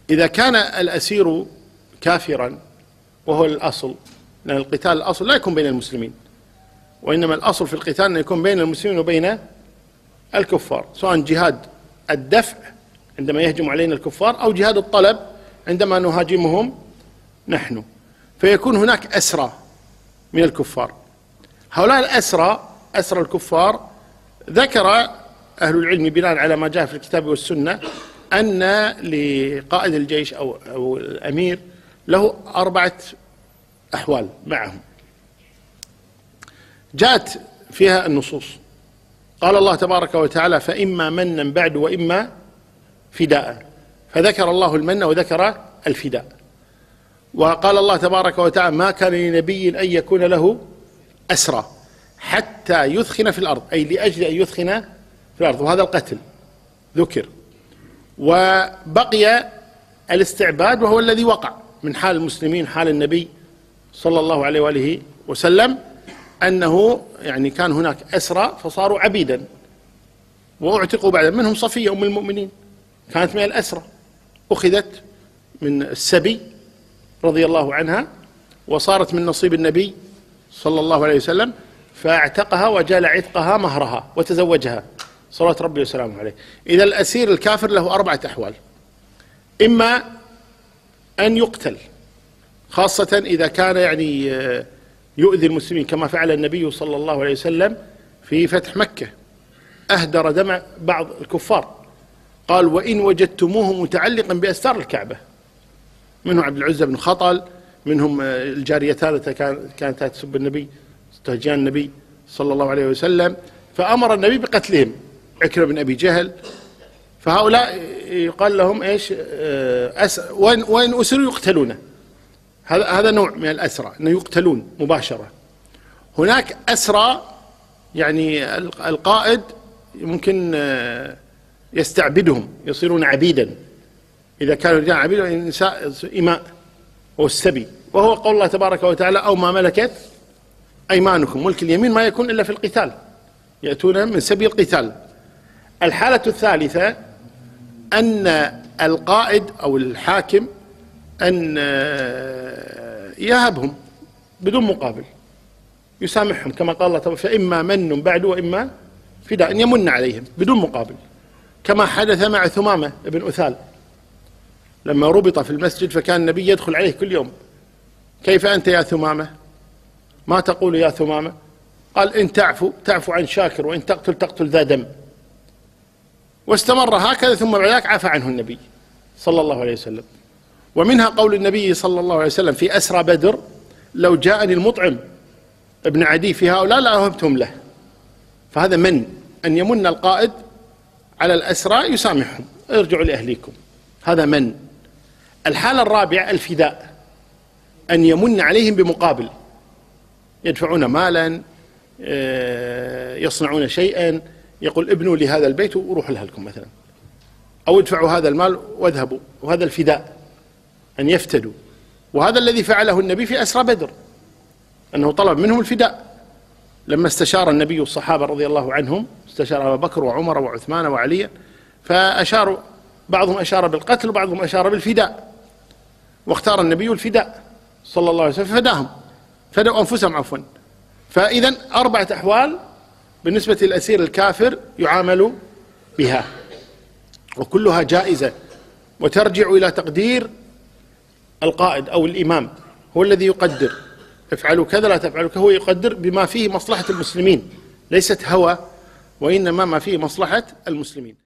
إذا كان الأسير كافرا وهو الأصل، لأن القتال الأصل لا يكون بين المسلمين، وإنما الأصل في القتال أن يكون بين المسلمين وبين الكفار، سواء جهاد الدفع عندما يهجم علينا الكفار أو جهاد الطلب عندما نهاجمهم نحن، فيكون هناك أسرى من الكفار. هؤلاء الأسرى، أسرى الكفار، ذكر أهل العلم بناء على ما جاء في الكتاب والسنة أن لقائد الجيش أو الأمير له 4 أحوال معهم جاءت فيها النصوص. قال الله تبارك وتعالى: فإما منا بعد وإما فداء، فذكر الله المن وذكر الفداء. وقال الله تبارك وتعالى: ما كان لنبي أن يكون له أسرى حتى يثخن في الأرض، أي لأجل أن يثخن في الأرض، وهذا القتل ذكر. وبقي الاستعباد، وهو الذي وقع من حال المسلمين حال النبي صلى الله عليه وآله وسلم، أنه يعني كان هناك أسرى فصاروا عبيدا وأعتقوا بعد منهم صفية أم المؤمنين، كانت من الأسرى، أخذت من السبي رضي الله عنها وصارت من نصيب النبي صلى الله عليه وسلم، فاعتقها وجعل عتقها مهرها وتزوجها صلوات ربي وسلامه عليه. إذا الأسير الكافر له 4 أحوال: إما أن يقتل، خاصة إذا كان يعني يؤذي المسلمين كما فعل النبي صلى الله عليه وسلم في فتح مكة، أهدر دم بعض الكفار، قال: وإن وجدتموه متعلقا بأستار الكعبة، منهم عبد العزة بن خطل، منهم الجاريتان التي كانت تسب النبي، تهجان النبي صلى الله عليه وسلم، فأمر النبي بقتلهم، عكرمة بن أبي جهل. فهؤلاء يقال لهم إيش؟ وإن أسروا يقتلون. هذا نوع من الأسرى، أنه يقتلون مباشرة. هناك أسرى يعني القائد ممكن يستعبدهم، يصيرون عبيدا، إذا كانوا رجال عبيدا، والنساء إماء، والسبي، وهو قول الله تبارك وتعالى: أو ما ملكت أيمانكم. ملك اليمين ما يكون إلا في القتال، يأتون من سبي القتال. الحالة الثالثة أن القائد أو الحاكم أن يهبهم بدون مقابل، يسامحهم، كما قال الله: فإما من بعد وإما فداء، أن يمن عليهم بدون مقابل، كما حدث مع ثمامة بن أثال لما ربط في المسجد، فكان النبي يدخل عليه كل يوم: كيف أنت يا ثمامة؟ ما تقول يا ثمامة؟ قال: إن تعفو عن شاكر، وإن تقتل ذا دم. واستمر هكذا، ثم بعد ذلك عفى عنه النبي صلى الله عليه وسلم. ومنها قول النبي صلى الله عليه وسلم في أسرى بدر: لو جاءني المطعم ابن عدي في هؤلاء لأوهبتهم له. فهذا من أن يمن القائد على الأسرى، يسامحهم، ارجعوا لأهليكم، هذا من. الحالة الرابعة الفداء، أن يمن عليهم بمقابل، يدفعون مالا، يصنعون شيئا، يقول: ابنوا لي هذا البيت وروحوا لأهلكم مثلا، أو ادفعوا هذا المال واذهبوا. وهذا الفداء، أن يفتدوا. وهذا الذي فعله النبي في أسرى بدر، أنه طلب منهم الفداء لما استشار النبي الصحابة رضي الله عنهم، استشار أبا بكر وعمر وعثمان وعلي، فأشاروا، بعضهم أشار بالقتل وبعضهم أشار بالفداء، واختار النبي الفداء صلى الله عليه وسلم، ففداهم، فدوا أنفسهم عفوا. فإذا 4 أحوال بالنسبة للأسير الكافر يعامل بها، وكلها جائزة، وترجع إلى تقدير القائد أو الإمام، هو الذي يقدر: افعلوا كذا لا تفعلوا كذا. هو يقدر بما فيه مصلحة المسلمين، ليست هوى، وإنما ما فيه مصلحة المسلمين.